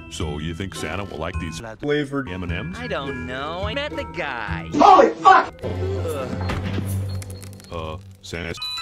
So you think Santa will like these flavored M&Ms? I don't know. I met the guy. Holy fuck! Santa's